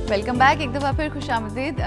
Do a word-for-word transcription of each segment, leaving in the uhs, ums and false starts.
Welcome back. एक दफ़ा फिर खुश आमदीद।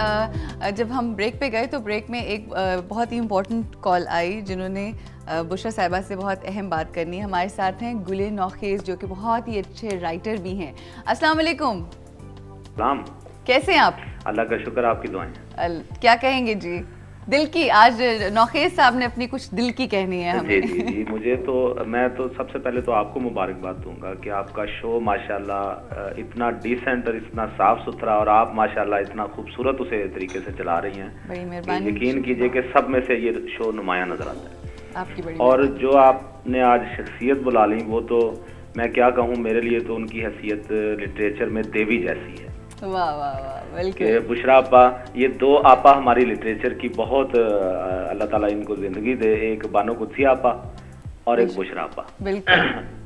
जब हम ब्रेक पे गए तो ब्रेक में एक बहुत ही इम्पोर्टेंट कॉल आई जिन्होंने बुशरा साहिबा से बहुत अहम बात करनी है। हमारे साथ हैं गुले नौखेज़ जो कि बहुत ही अच्छे राइटर भी हैं। अस्सलाम वालेकुम। सलाम। कैसे हैं आप? अल्लाह का शुक्र, आपकी दुआएं। क्या कहेंगे जी दिल की? आज नौखेज़ साहब ने अपनी कुछ दिल की कहनी है हमें। जी जी जी मुझे तो मैं तो सबसे पहले तो आपको मुबारकबाद दूंगा कि आपका शो माशाल्लाह इतना डिसेंट और इतना साफ सुथरा, और आप माशाल्लाह इतना खूबसूरत उसे तरीके से चला रही हैं। बड़ी मेहरबानी। यकीन कीजिए कि सब में से ये शो नुमाया नजर आता है आपकी बड़ी। और जो आपने आज शख्सियत बुला ली, वो तो मैं क्या कहूँ, मेरे लिए तो उनकी हैसियत लिटरेचर में देवी जैसी है। वाह वाह वाह, बिल्कुल। बुशरा आपा, ये दो आपा हमारी लिटरेचर की बहुत अल्लाह ताला इनको जिंदगी दे। एक बानो कुत्सी आपा और एक बुशरा आपा। बिल्कुल।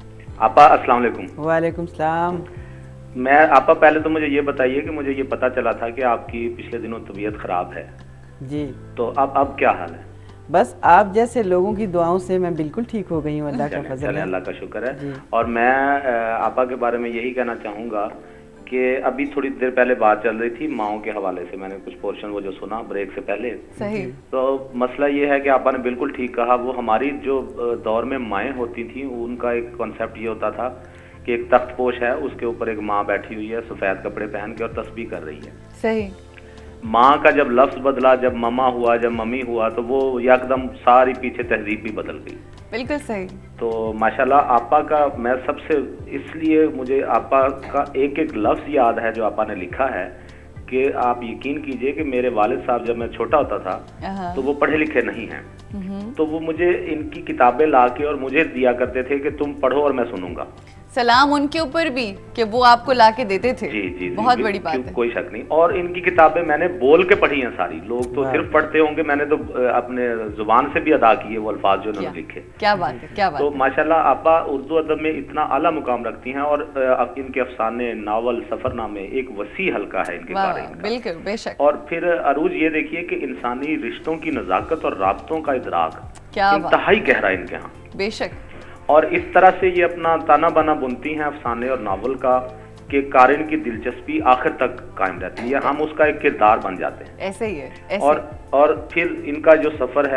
आपा अस्सलाम वालेकुम। वालेकुम सलाम। मैं आपा, पहले तो मुझे ये बताइए कि मुझे ये पता चला था कि आपकी पिछले दिनों तबीयत खराब है जी, तो अब अब क्या हाल है? बस आप जैसे लोगों की दुआओं से मैं बिल्कुल ठीक हो गई हूँ, अल्लाह का फजल है। अल्लाह का शुक्र है। और मैं आपा के बारे में यही कहना चाहूँगा कि अभी थोड़ी देर पहले बात चल रही थी माओं के हवाले से, मैंने कुछ पोर्शन वो जो सुना ब्रेक से पहले। सही। तो मसला ये है कि आपा ने बिल्कुल ठीक कहा। वो हमारी जो दौर में माएँ होती थी उनका एक कॉन्सेप्ट ये होता था कि एक तख्तपोश है, उसके ऊपर एक माँ बैठी हुई है सफ़ेद कपड़े पहन के और तस्बीह कर रही है। सही। माँ का जब लफ्ज़ बदला, जब ममा हुआ, जब मम्मी हुआ, तो वो एकदम सारी पीछे तहजीब भी बदल गई। बिल्कुल सही। तो माशाल्लाह आपा का मैं सबसे, इसलिए मुझे आपा का एक एक लफ्ज़ याद है जो आपा ने लिखा है कि आप यकीन कीजिए कि मेरे वालिद साहब जब मैं छोटा होता था तो वो पढ़े लिखे नहीं हैं, तो वो मुझे इनकी किताबें ला के और मुझे दिया करते थे कि तुम पढ़ो और मैं सुनूंगा। सलाम उनके ऊपर भी कि वो आपको लाके देते थे। जी जी, बहुत जी बड़ी बात है, कोई शक नहीं। और इनकी किताबें मैंने बोल के पढ़ी हैं सारी। लोग तो सिर्फ पढ़ते होंगे, मैंने तो अपने जुबान से भी अदा किए वो अल्फाज जो उन्होंने लिखे। क्या बात है, क्या बात तो है। माशाल्लाह आपा उर्दू अदब में इतना आला मुकाम रखती हैं, और इनके अफसाने, नावल, सफरनामे एक वसी हल्का है इनके बारे में। बिल्कुल, बेशक। और फिर अरूज ये देखिए कि इंसानी रिश्तों की नजाकत और राब्तों का इदराक क्या इंतहाई गहरा है इनके यहाँ। बेशक। और इस तरह से ये अपना ताना बाना बुनती हैं अफसाने और नावल का कि कारिन की दिलचस्पी आखिर तक कायम रहती है, हम उसका एक किरदार बन जाते हैं। ऐसे ही है, ऐसे। और और फिर इनका जो सफर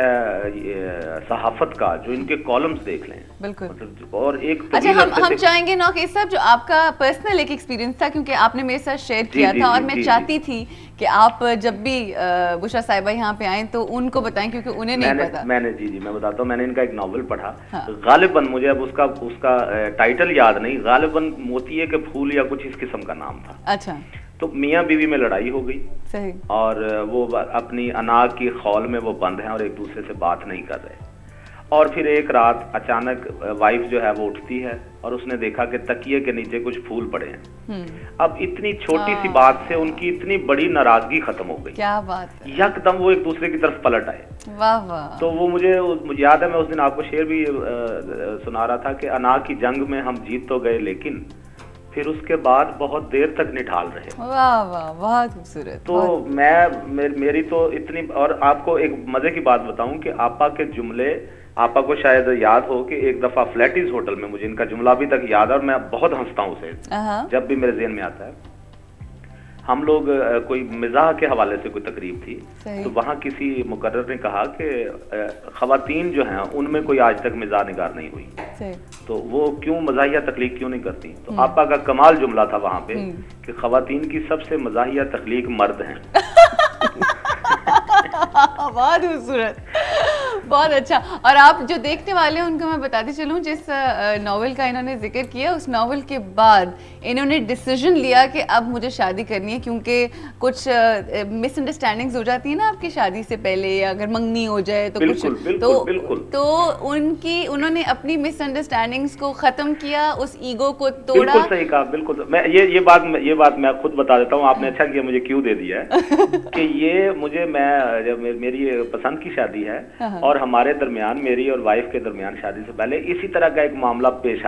है सहाफत का, जो इनके कॉलम्स देख लें। बिल्कुल। और एक अच्छा, हम हम चाहेंगे नौखेज़ साहब जो आपका पर्सनल एक एक्सपीरियंस था, क्योंकि आपने मेरे साथ शेयर किया था, और मैं चाहती थी कि आप जब भी बुशरा साहिबा यहाँ पे आए तो उनको बताएं, क्योंकि उन्हें नहीं मैंने, पता। मैंने जी जी मैं बताता हूँ, मैंने इनका एक नॉवल पढ़ा। हाँ। गालिबन मुझे अब उसका उसका टाइटल याद नहीं, गालिबन मोतिये के फूल या कुछ इस किस्म का नाम था। अच्छा। तो मियाँ बीवी में लड़ाई हो गई। सही। और वो अपनी अनाज की खौल में वो बंद हैं और एक दूसरे से बात नहीं कर रहे। और फिर एक रात अचानक वाइफ जो है वो उठती है और उसने देखा कि तकिए के नीचे कुछ फूल पड़े हैं। अब इतनी छोटी सी बात से उनकी इतनी बड़ी नाराजगी खत्म हो गई। क्या बात है। यकदम वो एक दूसरे की तरफ पलट आए। वाह वाह। तो वो मुझे, मुझे याद है, मैं उस दिन आपको शेर भी आ, सुना रहा था कि अना की जंग में हम जीत तो गए, लेकिन फिर उसके बाद बहुत देर तक निठाल रहे। वाह वाह, बहुत खूबसूरत। तो मैं मे, मेरी तो इतनी, और आपको एक मजे की बात बताऊं कि आपा के जुमले, आपा को शायद याद हो कि एक दफा फ्लैटिस होटल में, मुझे इनका जुमला अभी तक याद है और मैं बहुत हंसता हूँ उसे जब भी मेरे ज़हन में आता है। हम लोग कोई मिजाह के हवाले से कोई तकरीब थी, तो वहाँ किसी मुकर्रर ने कहा कि खवातीन जो हैं उनमें कोई आज तक मिजाह निगार नहीं हुई, तो वो क्यों मजाहिया तकलीक क्यों नहीं करती। तो आपा का कमाल जुमला था वहाँ पे कि खवातीन की सबसे मजाहिया तकलीक मर्द हैं। बहुत खूबसूरत, बहुत अच्छा। और आप जो देखने वाले हैं उनको मैं बताती चलूँ, जिस नॉवल का इन्होंने जिक्र किया, उस नॉवल के बाद इन्होंने डिसीजन लिया कि अब मुझे शादी करनी है, क्योंकि कुछ मिसअंडरस्टैंडिंग्स हो जाती है ना आपकी शादी से पहले, या अगर मंगनी हो जाए तो बिल्कुल, कुछ बिल्कुल, तो बिल्कुल। तो उनकी उन्होंने अपनी मिसअंडरस्टैंडिंग्स को खत्म किया, उस ईगो को तोड़ा। बिल्कुल सही कहा, बिल्कुल। मैं ये ये बात ये बात मैं खुद बता देता हूँ, आपने अच्छा किया मुझे क्यों दे दिया है कि ये मुझे, मैं जब मेरी पसंद की शादी है और हमारे दरमियान, मेरी और वाइफ के दरमियान शादी से पहले इसी तरह का एक मामला पेश आ गया।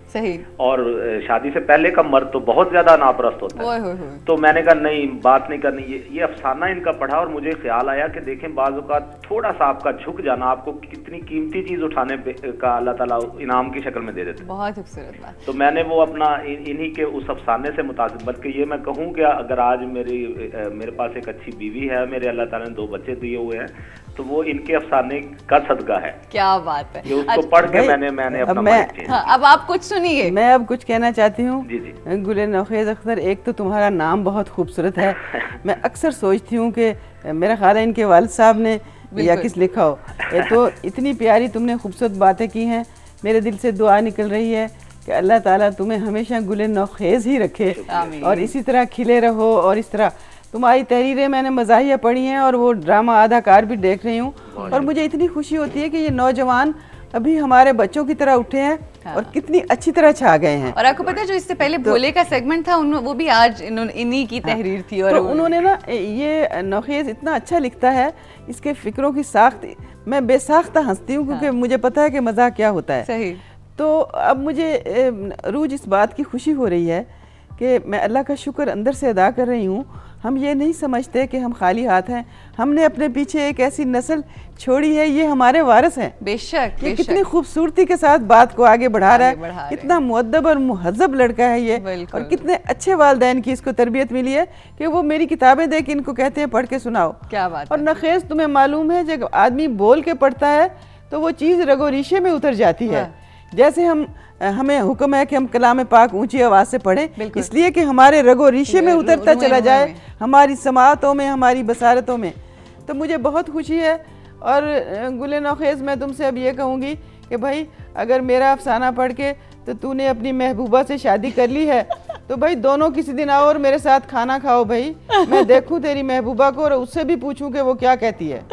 सही। और शादी से पहले का मर्द तो बहुत ज्यादा नापरस्त होता है। ओए होए होए। तो मैंने कहा नहीं, बात नहीं करनी। ये ये अफसाना इनका पढ़ा और मुझे ख्याल आया कि देखें बाज़ औक़ात थोड़ा सा आपका झुक जाना आपको कितनी कीमती चीज उठाने का अल्लाह ताला इनाम की शक्ल में दे देते। बहुत खूबसूरत बात। तो मैंने वो अपना इन्हीं के उस अफसाने से मुतासिब, बल्कि ये मैं कहूँ कि अगर आज मेरी मेरे पास एक अच्छी बीवी है, मेरे अल्लाह ताला ने दो बच्चे दिए हुए हैं, तो वो इनके अफसाने का सदका है। क्या बात है। ये उसको पढ़ के मैंने मैंने अपना माइंड चेंज। हाँ, अब आप कुछ सुनिए। मैं अब कुछ कहना चाहती हूँ। जी जी। गुले नौखेज़ अख्तर, एक तो तुम्हारा नाम बहुत खूबसूरत है। मैं अक्सर सोचती हूँ कि मेरा ख्याल है इनके वालिद साहब ने या किस लिखा हो। ये तो इतनी प्यारी तुमने खूबसूरत बातें की हैं, मेरे दिल से दुआ निकल रही है कि अल्लाह ताला तुम्हें हमेशा गुले नौखेज़ ही रखे और इसी तरह खिले रहो। और इस तरह तुम्हारी तहरीरें मैंने मज़ाहिया पढ़ी हैं और वो ड्रामा आधाकार भी देख रही हूँ, और मुझे इतनी खुशी होती है कि ये नौजवान अभी हमारे बच्चों की तरह उठे हैं। हाँ। और कितनी अच्छी तरह छा गए हैं। और आपको पता है जो इससे पहले तो, भोले का सेगमेंट था, उन, वो भी आज इन्हीं की तहरीर थी। और तो उन्होंने ना, ये नौखेज़ इतना अच्छा लिखता है, इसके फिक्रों की साख्त मैं बेसाख्ता हंसती हूँ क्योंकि हाँ। मुझे पता है कि मज़ाक क्या होता है। सही। तो अब मुझे रोज इस बात की खुशी हो रही है कि मैं अल्लाह का शुक्र अंदर से अदा कर रही हूँ। हम ये नहीं समझते कि हम खाली हाथ हैं, हमने अपने पीछे एक ऐसी नस्ल छोड़ी है, ये हमारे वारिस हैं। बेशक। ये कितनी खूबसूरती के साथ बात को आगे बढ़ा रहा है, कितना मुअद्दब और मुहज़्ज़ब लड़का है ये, और कितने अच्छे वालिदैन की इसको तरबियत मिली है कि वो मेरी किताबें देख इनको कहते हैं पढ़ के सुनाओ। क्या बात। और नखेज़, तुम्हें मालूम है जब आदमी बोल के पढ़ता है तो वो चीज़ रगो रीशे में उतर जाती है। जैसे हम हमें हुक्म है कि हम कलाम पाक ऊंची आवाज़ से पढ़ें, इसलिए कि हमारे रगो रीशे में उतरता चला जाए, हमारी समाअतों में, हमारी बसारतों में। तो मुझे बहुत खुशी है। और गुले नौखेज़, मैं तुमसे अब ये कहूँगी कि भाई अगर मेरा अफसाना पढ़ के तो तूने अपनी महबूबा से शादी कर ली है तो भाई दोनों किसी दिन आओ और मेरे साथ खाना खाओ भाई, मैं देखूं तेरी महबूबा को और उससे भी पूछूं कि वो क्या कहती है।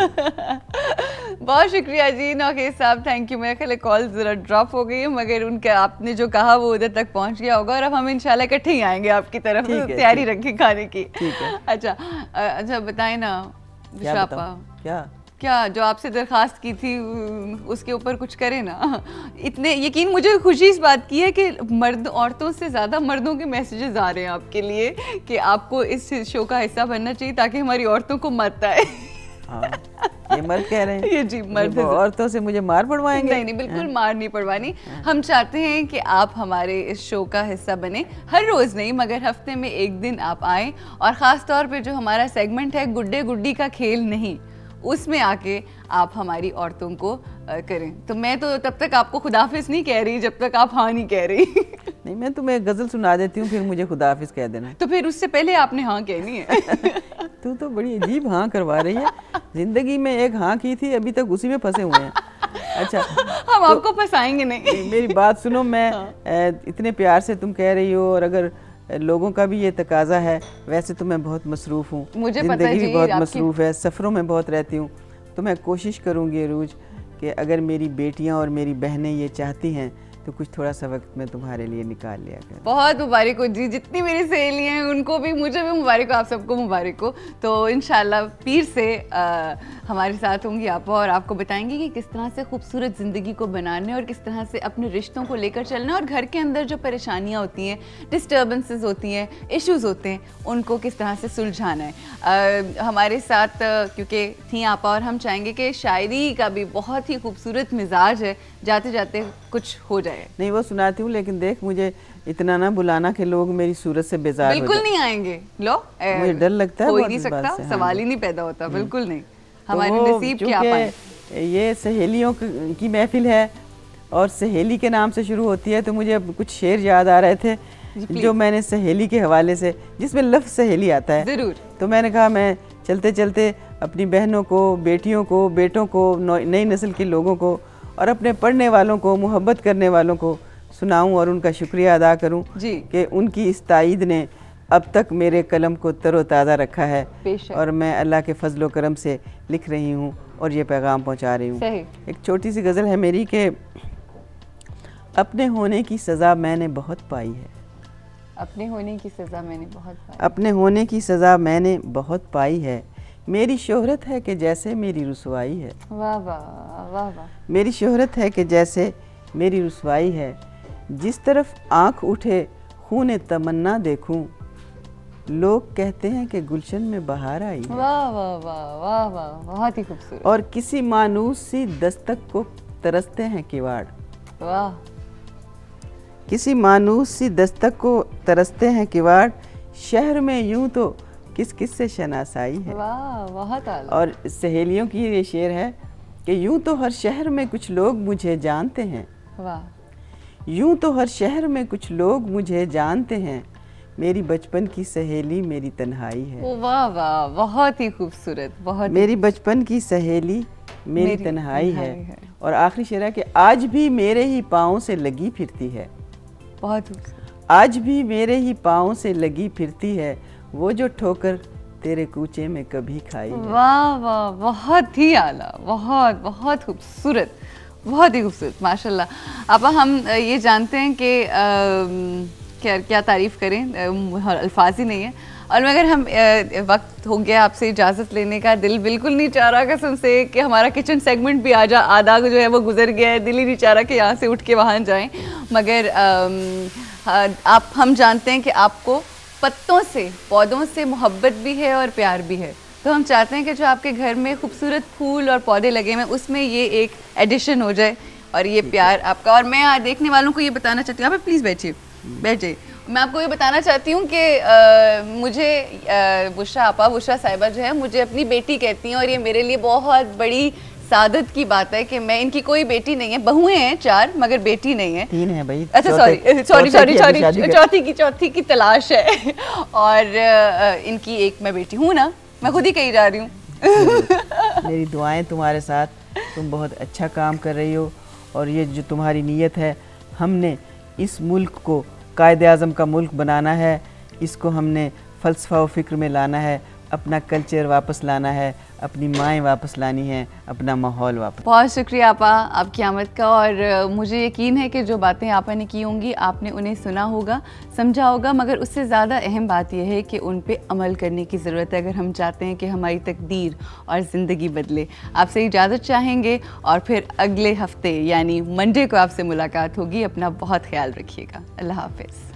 बहुत शुक्रिया जी नौखेज़ साहब, थैंक यू। मेरे ख्याल कॉल ज़रा ड्रॉप हो गई है, मगर उनका आपने जो कहा वो उधर तक पहुंच गया होगा, और अब हम इंशाल्लाह इकट्ठे ही आएंगे आपकी तरफ, तैयारी रखें खाने की। अच्छा अच्छा, बताएं ना बुशरा आपा, क्या क्या जो आपसे दरखास्त की थी उसके ऊपर कुछ करें ना। इतने यकीन मुझे खुशी इस बात की है कि मर्द औरतों से ज़्यादा मर्दों के मैसेजेस आ रहे हैं आपके लिए कि आपको इस शो का हिस्सा बनना चाहिए ताकि हमारी औरतों को मत आए। हाँ, ये मर्द कह रहे हैं। ये जी मर्द औरतों से मुझे मार पड़वाएंगे? नहीं नहीं, बिल्कुल मार नहीं पड़वानी। हम चाहते हैं कि आप हमारे इस शो का हिस्सा बने, हर रोज़ नहीं मगर हफ्ते में एक दिन आप आएँ, और ख़ास तौर पे जो हमारा सेगमेंट है गुड्डे गुड्डी का खेल नहीं, उसमें आके आप हमारी औरतों को करें। तो मैं तो तब तक आपको खुदाफिज नहीं कह रही जब तक आप हाँ नहीं कह रही। नहीं, मैं तुम्हें गजल सुना देती हूँ, फिर मुझे खुदाफिज कह देना। तो फिर उससे पहले आपने हाँ कहनी है। तू तो बड़ी अजीब हाँ करवा रही है। जिंदगी में एक हाँ की थी, अभी तक उसी में फंसे हुए हैं। अच्छा, हम तो, आपको फंसाएंगे नहीं। मेरी बात सुनो, मैं हाँ। इतने प्यार से तुम कह रही हो, और अगर लोगों का भी ये तकाजा है, वैसे तो मैं बहुत मसरूफ़ हूँ, मुझे ज़िंदगी भी बहुत मसरूफ़ है, सफ़रों में बहुत रहती हूँ, तो मैं कोशिश करूँगी रोज़ कि अगर मेरी बेटियाँ और मेरी बहनें ये चाहती हैं तो कुछ थोड़ा सा वक्त मैं तुम्हारे लिए निकाल लिया कर। बहुत मुबारक हो जी, जितनी मेरी सहेलियाँ हैं उनको भी, मुझे भी मुबारक हो, आप सबको मुबारक हो। तो इंशाल्लाह पीर से आ, हमारे साथ होंगी आप, और आपको बताएंगे कि किस तरह से खूबसूरत ज़िंदगी को बनाने और किस तरह से अपने रिश्तों को लेकर चलना, और घर के अंदर जो परेशानियाँ होती हैं, डिस्टर्बेंसेस होती हैं, इश्यूज़ होते हैं, उनको किस तरह से सुलझाना है। आ, हमारे साथ क्योंकि थी आपा, और हम चाहेंगे कि शायरी का भी बहुत ही खूबसूरत मिजाज है, जाते जाते कुछ हो जाए। नहीं, वो सुनाती हूँ, लेकिन देख मुझे इतना ना बुलाना कि लोग मेरी सूरत से बेजार बिल्कुल नहीं आएंगे। लो ए, मुझे डर लगता है, कोई नहीं सकता, सवाल ही नहीं पैदा होता। बिल्कुल नहीं, हमारी नसीब क्या पाए। ये सहेलियों की महफिल है और सहेली के नाम से शुरू होती है, तो मुझे अब कुछ शेर याद आ रहे थे जो मैंने सहेली के हवाले से, जिसमें लफ्ज़ सहेली आता है। जरूर। तो मैंने कहा मैं चलते चलते अपनी बहनों को, बेटियों को, बेटों को, नई नस्ल के लोगों को और अपने पढ़ने वालों को, मोहब्बत करने वालों को सुनाऊं और उनका शुक्रिया अदा करूं कि उनकी इस ताईद ने अब तक मेरे कलम को तरोताज़ा रखा है, और मैं अल्लाह के फजलो करम से लिख रही हूं और ये पैगाम पहुंचा रही हूं। एक छोटी सी गज़ल है मेरी कि अपने होने की सज़ा मैंने बहुत पाई है, अपने होने की सज़ा मैंने बहुत पाई, अपने होने की सज़ा मैंने बहुत पाई है, मेरी शोहरत है कि जैसे मेरी रुसवाई है। वाह वाह वाह वाह। मेरी शोहरत है कि जैसे मेरी रुसवाई है, जिस तरफ आँख उठे खूने तमन्ना देखूं, लोग कहते हैं कि गुलशन में बहार आई है। वाह वाह वाह वाह वाह, बहुत ही खूबसूरत। और किसी मानूस सी दस्तक को तरसते हैं किवाड़। वाह। किसी मानूस सी दस्तक को तरसते हैं किवाड़, शहर में यूं तो किस किस से शनासाई है। वाह, बहुत आला। और सहेलियों की ये शेर है कि यूं तो हर शहर में कुछ लोग मुझे जानते हैं। वाह। यूं तो हर शहर में कुछ लोग मुझे जानते हैं, मेरी बचपन की सहेली मेरी तन्हाई है। वाह वाह, बहुत ही खूबसूरत, बहुत। मेरी बचपन की सहेली मेरी, मेरी तन्हाई है।, है और आखिरी शेर है कि आज भी मेरे ही पाँव से लगी फिरती है। बहुत खूबसूरत। आज भी मेरे ही पाँव से लगी फिरती है, वो जो ठोकर तेरे कूचे में कभी खाई है। वाह वाह, बहुत ही आला, बहुत बहुत खूबसूरत, बहुत ही खूबसूरत, माशाल्लाह। आपा हम ये जानते हैं कि क्या क्या तारीफ़ करें, अल्फाज ही नहीं है। और मगर हम वक्त हो गया आपसे इजाज़त लेने का, दिल बिल्कुल नहीं चाह रहा कसम से कि हमारा किचन सेगमेंट भी आ जा आधा जो है वो गुजर गया है, दिल ही नहीं चाह रहा कि यहाँ से उठ के वहाँ जाएं। मगर आप हम जानते हैं कि आपको पत्तों से, पौधों से मोहब्बत भी है और प्यार भी है, तो हम चाहते हैं कि जो आपके घर में खूबसूरत फूल और पौधे लगे हुए हैं उसमें ये एक एडिशन हो जाए और ये प्यार आपका। और मैं देखने वालों को ये बताना चाहती हूँ, आप प्लीज़ बैठिए बैठ जाइए। मैं आपको ये बताना चाहती हूँ कि मुझे बुशरा आपा, बुशरा साहिबा जो है मुझे अपनी बेटी कहती हैं और ये मेरे लिए बहुत बड़ी सादत की बात है कि मैं, इनकी कोई बेटी नहीं है, बहुएं हैं चार मगर बेटी नहीं है। तीन है भाई। अच्छा सॉरी सॉरी सॉरी सॉरी चौथी की चौथी की तलाश है और इनकी एक मैं बेटी हूँ ना, मैं खुद ही कही जा रही हूँ। मेरी दुआएं तुम्हारे साथ, तुम बहुत अच्छा काम कर रही हो और ये जो तुम्हारी नीयत है, हमने इस मुल्क को कायदे आज़म का मुल्क बनाना है, इसको हमने फ़लसफ़ा व फ़िक्र में लाना है, अपना कल्चर वापस लाना है, अपनी माएँ वापस लानी है, अपना माहौल वापस। बहुत शुक्रिया आपा आपकी आमद का। और मुझे यकीन है कि जो बातें आपा ने की होंगी आपने उन्हें सुना होगा, समझा होगा, मगर उससे ज़्यादा अहम बात यह है कि उन पे अमल करने की ज़रूरत है अगर हम चाहते हैं कि हमारी तकदीर और ज़िंदगी बदले। आपसे इजाज़त चाहेंगे और फिर अगले हफ्ते यानी मंडे को आपसे मुलाकात होगी। अपना बहुत ख्याल रखिएगा। अल्लाह हाफ़िज़।